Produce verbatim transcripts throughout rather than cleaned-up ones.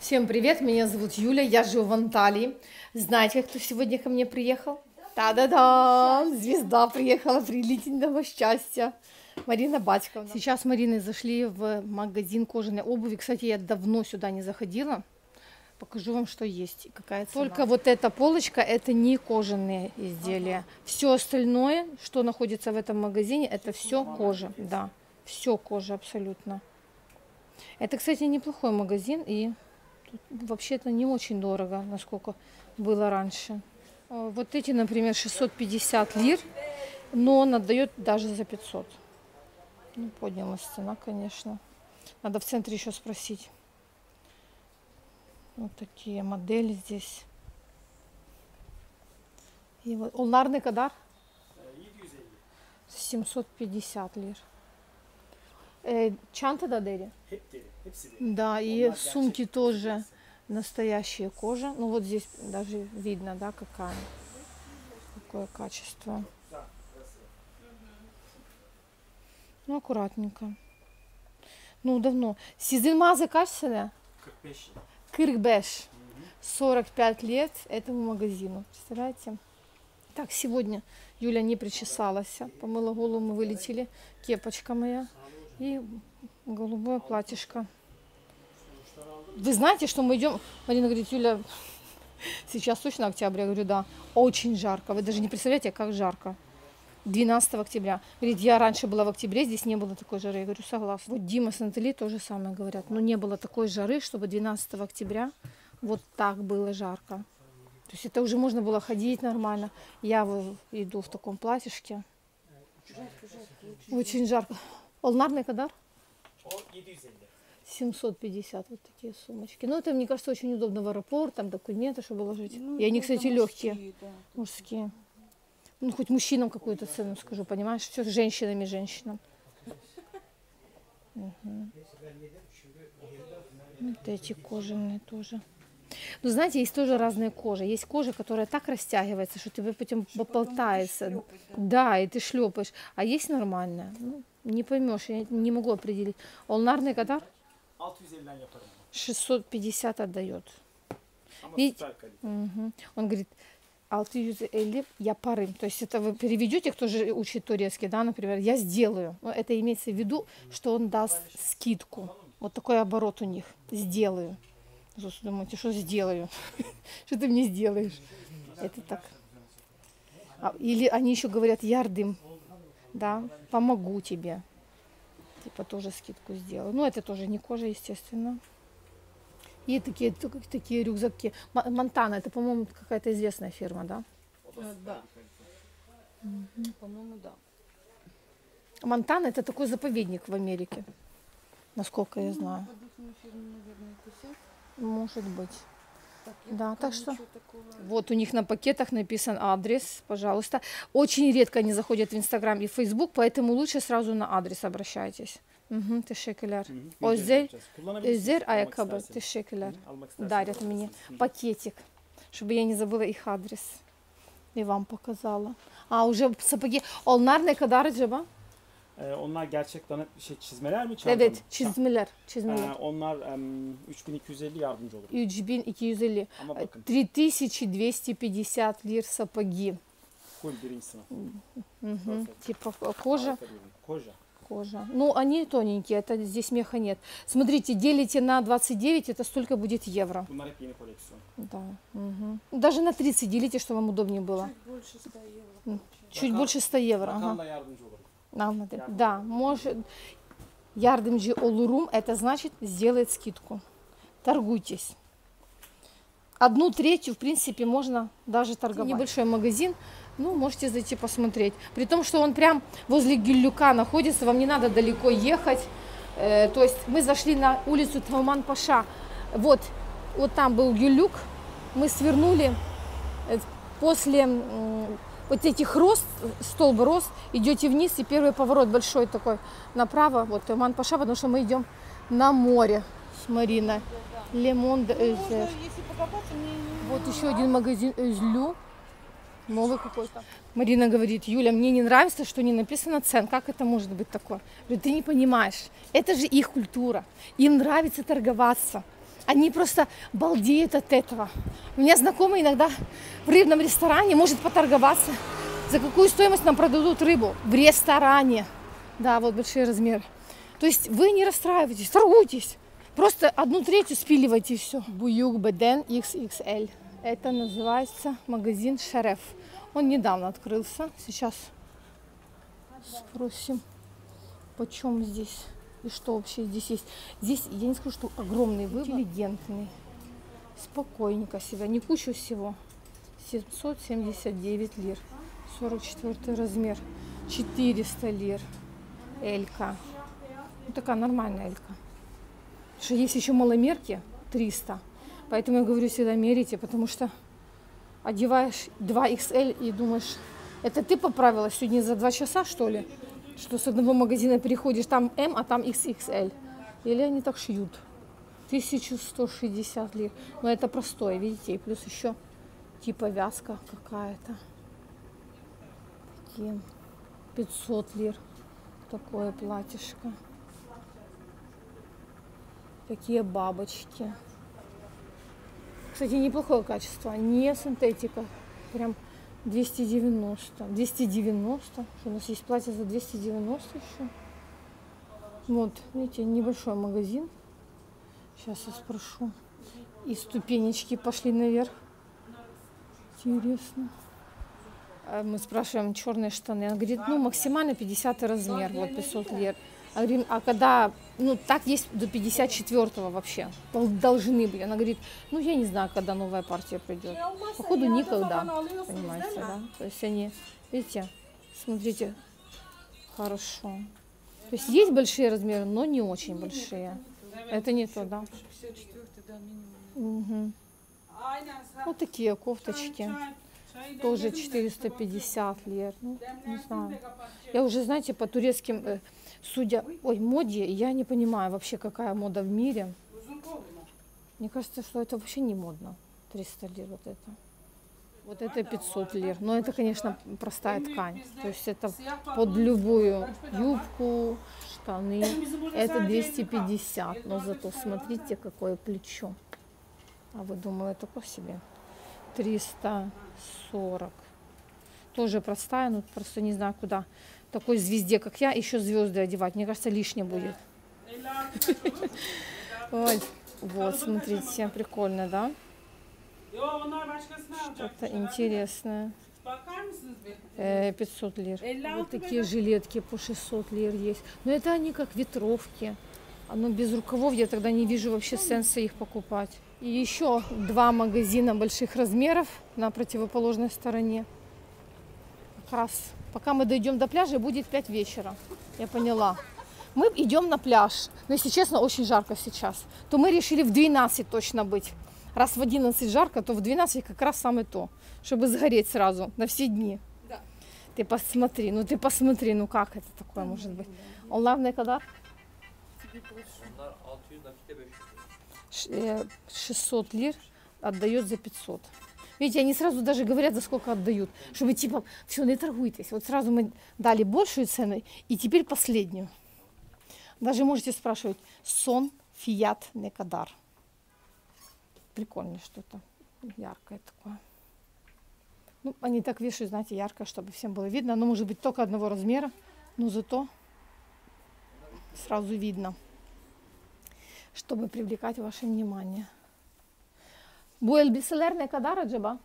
Всем привет, меня зовут Юля, я живу в Анталии. Знаете, кто сегодня ко мне приехал? Та-да-да! Звезда приехала приличного счастья. Марина Батьковна. Сейчас с Мариной зашли в магазин кожаной обуви. Кстати, я давно сюда не заходила. Покажу вам, что есть и какая цена. Только вот эта полочка, это не кожаные изделия. Все остальное, что находится в этом магазине, это все кожа. Да, все кожа абсолютно. Это, кстати, неплохой магазин, и вообще-то не очень дорого, насколько было раньше. Вот эти, например, шестьсот пятьдесят лир, но он отдает даже за пятьсот. Ну, поднялась цена, конечно. Надо в центре еще спросить. Вот такие модели здесь. И вот Олнарный кадар? семьсот пятьдесят лир. Э, чанта да дери? Да, и сумки тоже настоящая кожа. Ну вот здесь даже видно, да, какая, какое качество. Ну, аккуратненько. Ну, давно. Сизилмазы качественная? Кыргбеш. сорок пять лет этому магазину. Представляете? Так, сегодня Юля не причесалась. Помыла голову, мы вылетели. Кепочка моя. И голубое платьишко. Вы знаете, что мы идем? Марина говорит, Юля, сейчас точно октябрь? Я говорю, да. Очень жарко. Вы даже не представляете, как жарко. двенадцатого октября. Говорит, я раньше была в октябре, здесь не было такой жары. Я говорю, согласна. Вот Дима с Натальей то же самое говорят. Но не было такой жары, чтобы двенадцатого октября вот так было жарко. То есть это уже можно было ходить нормально. Я вот иду в таком платьишке. Жарко, жарко. Очень жарко. Олнарный кадар? семьсот пятьдесят вот такие сумочки. Ну, это, мне кажется, очень удобно в аэропорт, там документы, чтобы ложить. Ну, и они, кстати, легкие. Мужские, да. Мужские. Ну, хоть мужчинам какую-то цену скажу, понимаешь? Все с женщинами, женщинам. Угу. Вот эти кожаные тоже. Ну, знаете, есть тоже разные кожи. Есть кожа, которая так растягивается, что тебе потом болтается. Да, и ты шлепаешь. А есть нормальная. Ну, не поймешь, я не могу определить. Олнарный кадар? шестьсот пятьдесят отдает. Видите? Угу. Он говорит, алты yüz elli я парым. То есть это вы переведете, кто же учит турецкий, да, например, я сделаю. Но это имеется в виду, что он даст скидку. Вот такой оборот у них. Сделаю. Вы думаете, что сделаю? Что ты мне сделаешь? Это так. Или они еще говорят ярдым, да, помогу тебе. Типа тоже скидку сделаю. Ну, это тоже не кожа, естественно. И такие, такие рюкзаки. Монтана, это, по-моему, какая-то известная фирма, да? Да. Угу. По-моему, да. Монтана это такой заповедник в Америке, насколько я знаю. Может быть. Так, да, так что вот у них на пакетах написан адрес, пожалуйста. Очень редко они заходят в Инстаграм и в Фейсбук, поэтому лучше сразу на адрес обращайтесь. Угу, teşekkürler. Özel, özel ayakkabı, teşekkürler. Дарят мне пакетик, чтобы я не забыла их адрес. И вам показала. А уже сапоги. Onlar ne kadar acaba? Ee, onlar gerçek dana şey çizmeler mi? Evet, mı? çizmeler. çizmeler. Ee, onlar um, üç bin iki yüz elli yardımcı olur. üç bin iki yüz elli. Ama bakın. три тысячи двести пятьдесят лир сапоги. Full birinci sınıf. Угу. Типа кожа. Кожа. Кожа. Ну, они тоненькие, это здесь меха нет. Смотрите, делите на двадцать девять, это столько будет евро. Bunlar hep yeni koleksiyon. Да. Угу. Даже на тридцать делите, чтобы вам удобнее было. Чуть больше ста евро. Чуть больше ста евро. Ага. Yardımcı olur. Да, может, yardımcı olurum, это значит сделает скидку. Торгуйтесь. Одну третью, в принципе, можно даже торговать. Небольшой магазин, ну, можете зайти посмотреть. При том, что он прям возле Гюльюка находится, вам не надо далеко ехать. Э, то есть мы зашли на улицу Тауман-Паша. Вот, вот там был Гюльюк, мы свернули после... Вот этих роз, столб роз, идете вниз, и первый поворот большой такой направо, вот Тауман-Паша, потому что мы идем на море с Мариной. Лемон де Özler. Вот еще один магазин Özlü, новый какой-то. Марина говорит, Юля, мне не нравится, что не написано цен, как это может быть такое? Я говорю, ты не понимаешь, это же их культура, им нравится торговаться. Они просто балдеют от этого. У меня знакомый иногда в рыбном ресторане может поторговаться, за какую стоимость нам продадут рыбу в ресторане. Да, вот большие размеры. То есть вы не расстраивайтесь, торгуйтесь. Просто одну третью спиливайте и все. Буюк Беден икс икс эль. Это называется магазин Шереф. Он недавно открылся. Сейчас спросим, почем здесь и что вообще здесь есть. Здесь, я не скажу, что огромный выбор. Интеллигентный. Спокойненько себя. Не кучу всего. семьсот семьдесят девять лир. сорок четвёртый размер. четыреста лир. Элька. Ну, такая нормальная элька. Потому что есть еще маломерки. триста. Поэтому я говорю, всегда мерите. Потому что одеваешь два икс эль и думаешь, это ты поправилась сегодня за два часа, что ли? Что с одного магазина переходишь, там М, а там икс икс эль. Или они так шьют. тысяча сто шестьдесят лир. Но это простое, видите? И плюс еще типа вязка какая-то. Такие пятьсот лир. Такое платьишко. Такие бабочки. Кстати, неплохое качество. Не синтетика. Прям двести девяносто. двести девяносто. У нас есть платье за двести девяносто еще. Вот, видите, небольшой магазин. Сейчас я спрошу. И ступенечки пошли наверх. Интересно. Мы спрашиваем черные штаны. Она говорит, ну максимально пятидесятый размер, вот пятьсот лир. А, говорим, а когда, ну так есть до пятьдесят четвёртого вообще, должны быть. Она говорит, ну я не знаю, когда новая партия придет. Походу никогда, понимаете, да? То есть они, видите, смотрите, хорошо. То есть есть большие размеры, но не очень большие. Это не то, да? Угу. Вот такие кофточки. Тоже четыреста пятьдесят лир. Ну, не знаю. Я уже, знаете, по турецким, э, судя, ой, моде, я не понимаю вообще, какая мода в мире. Мне кажется, что это вообще не модно. триста лир вот это. Вот это пятьсот лир. Но это, конечно, простая ткань. То есть это под любую юбку, штаны. Это двести пятьдесят. Но зато смотрите, какое плечо. А вы думали, такое себе. триста сорок. Тоже простая, но просто не знаю, куда такой звезде, как я, еще звезды одевать. Мне кажется, лишнее будет. Вот, смотрите, прикольно, да? Что-то интересное. пятьсот лир. Вот такие жилетки по шестьсот лир есть. Но это они как ветровки. Оно без рукавов, я тогда не вижу вообще сенса их покупать. И еще два магазина больших размеров на противоположной стороне. Как раз пока мы дойдем до пляжа, будет пять вечера. Я поняла. Мы идем на пляж. Но, если честно, очень жарко сейчас. То мы решили в двенадцать точно быть. Раз в одиннадцать жарко, то в двенадцать как раз самое то. Чтобы сгореть сразу на все дни. Да. Ты посмотри, ну ты посмотри, ну как это такое может быть. Onlar ne kadar? шестьсот лир отдает за пятьсот. Видите, они сразу даже говорят, за сколько отдают. Чтобы типа, все, не торгуйтесь. Вот сразу мы дали большую цену и теперь последнюю. Даже можете спрашивать, сон фиат некадар. Прикольно что-то. Яркое такое. Ну, они так вешают, знаете, яркое, чтобы всем было видно. Оно может быть только одного размера, но зато сразу видно, чтобы привлекать ваше внимание. Bu elbiseler ne kadar acaba?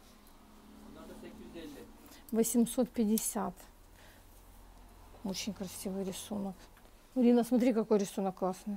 восемьсот пятьдесят. Очень красивый рисунок. Ирина, смотри, какой рисунок классный.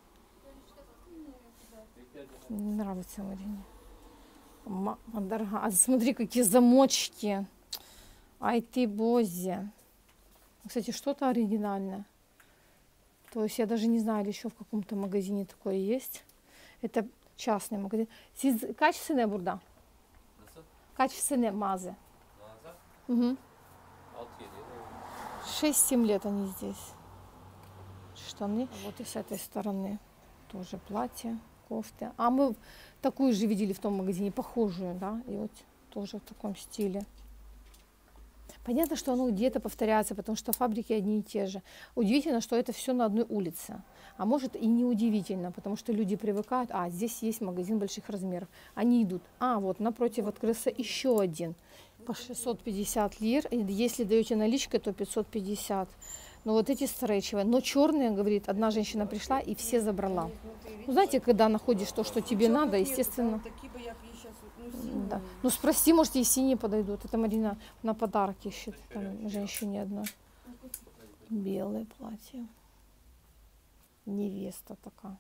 Мне нравится Марине. Дорогая. А смотри, какие замочки. Ай ты, бозе. Кстати, что-то оригинальное. То есть я даже не знаю, еще в каком-то магазине такое есть. Это частный магазин. Siz kaç sene burada? Nasıl? Kaç sene mağaza? Mağaza? Угу. altı yedi yıl. шесть-семь лет они здесь. Штаны. А вот и с этой стороны тоже платье, кофты. А мы такую же видели в том магазине, похожую, да, и вот тоже в таком стиле. Понятно, что оно где-то повторяется, потому что фабрики одни и те же. Удивительно, что это все на одной улице. А может и не удивительно, потому что люди привыкают, а здесь есть магазин больших размеров. Они идут, а вот напротив открылся еще один по шестьсот пятьдесят лир. И если даете наличкой, то пятьсот пятьдесят. Но вот эти стрейчевые, но черные, говорит, одна женщина пришла и все забрала. Ну, знаете, когда находишь то, что тебе надо, естественно. Да. Ну спроси, может, и синие подойдут. Это Марина на подарок ищет, там женщине одной. Белое платье. Невеста такая.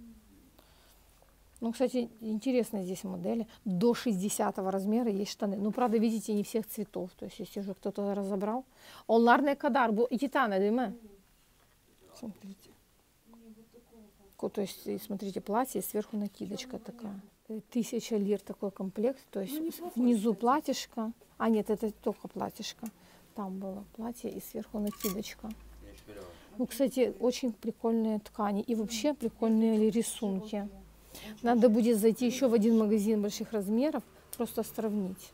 Ну, кстати, интересно здесь модели. До шестидесятого размера есть штаны. Ну, правда, видите, не всех цветов. То есть, если уже кто-то разобрал. Оларный кадар. И титана, да? Смотрите. То есть, смотрите, платье, сверху накидочка такая. Тысяча лир такой комплект. То есть, внизу платьишко. А, нет, это только платьишко. Там было платье и сверху накидочка. Ну, кстати, очень прикольные ткани. И вообще прикольные рисунки. Надо будет зайти еще в один магазин больших размеров, просто сравнить.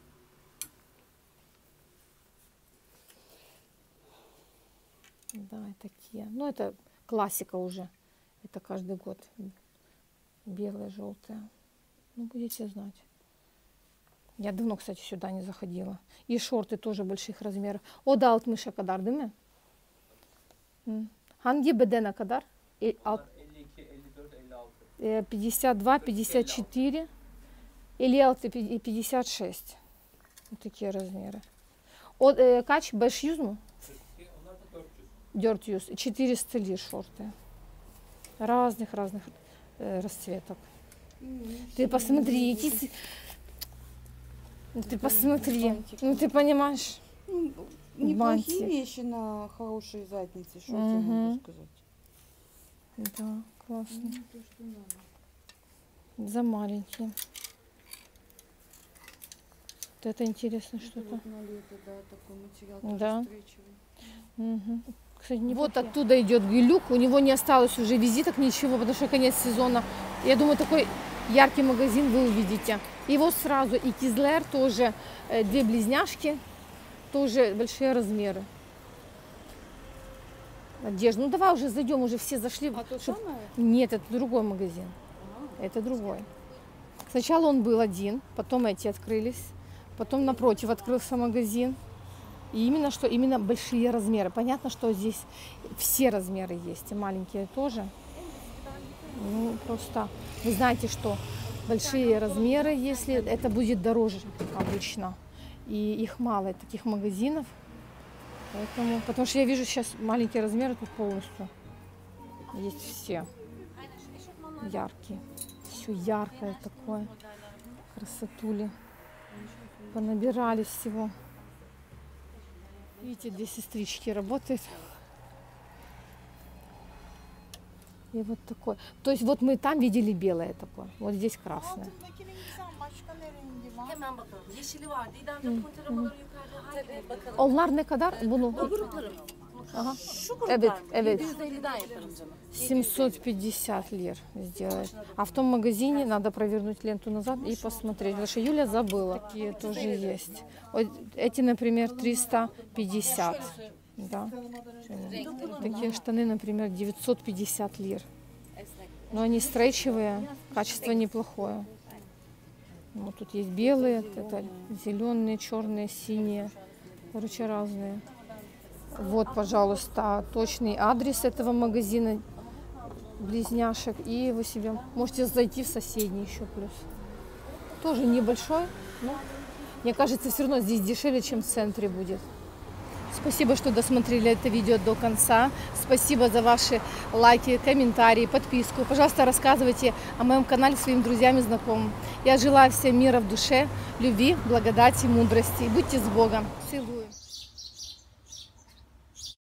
Да, такие. Ну, это классика уже. Это каждый год. Белые, желтые. Ну, будете знать. Я давно, кстати, сюда не заходила. И шорты тоже больших размеров. O da altmışa kadar, değil mi? Hangi bedene kadar? пятьдесят два, пятьдесят четыре, или пятьдесят шесть. Вот такие размеры. От, э, kaç? beş yüz mü? dört yüz. четыреста лир шорты. Разных-разных э, расцветок. Mm-hmm. Ты посмотри, эти... Ты посмотри. Ну, ты понимаешь? Неплохие вещи на хорошей заднице, что mm-hmm. я могу сказать. Да, классно. Mm-hmm. За маленькие. Вот это интересно что-то. Да. Угу. Кстати, не вот оттуда идет Гюлюк. У него не осталось уже визиток, ничего, потому что конец сезона. Я думаю, такой яркий магазин вы увидите. И вот сразу и Кизлер тоже, э, две близняшки, тоже большие размеры. Одежда. Ну давай уже зайдем, уже все зашли. А то Чтоб... самое? Нет, это другой магазин. А, это другой. Сначала он был один, потом эти открылись, потом напротив открылся магазин. И именно что именно большие размеры. Понятно, что здесь все размеры есть, и маленькие тоже. Ну, просто вы знаете, что большие размеры, если это будет дороже обычно. И их мало, таких магазинов. Поэтому, потому что я вижу сейчас маленькие размеры тут полностью. Есть все яркие. Все яркое такое. Красотули. Понабирали всего. Видите, две сестрички работают. И вот такой. То есть вот мы там видели белое такое. Вот здесь красное. Onlar ne kadar bunu? Ага. Evet, evet. семьсот пятьдесят лир сделать. А в том магазине надо провернуть ленту назад и посмотреть. Потому что Юля забыла. Такие тоже есть. Вот эти, например, триста пятьдесят. Да. Такие штаны, например, девятьсот пятьдесят лир. Но они стрейчевые, качество неплохое. Вот тут есть белые, это зеленые, черные, синие. Короче, разные. Вот, пожалуйста, точный адрес этого магазина близняшек. И вы себе можете зайти в соседний еще плюс. Тоже небольшой, но мне кажется, все равно здесь дешевле, чем в центре будет. Спасибо, что досмотрели это видео до конца. Спасибо за ваши лайки, комментарии, подписку. Пожалуйста, рассказывайте о моем канале своим друзьям и знакомым. Я желаю всем мира в душе, любви, благодати, мудрости. Будьте с Богом. Целую.